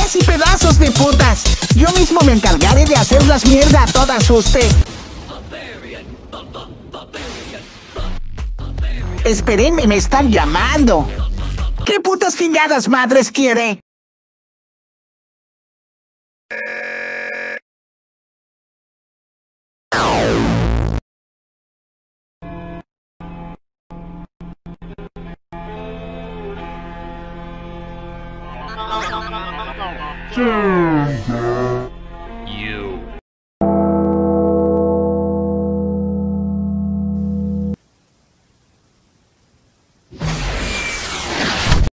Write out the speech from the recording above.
y pedazos de putas. Yo mismo me encargaré de hacerlas mierda a todas usted. Espérenme, me están llamando. ¿Qué putas chingadas madres quiere? Chao.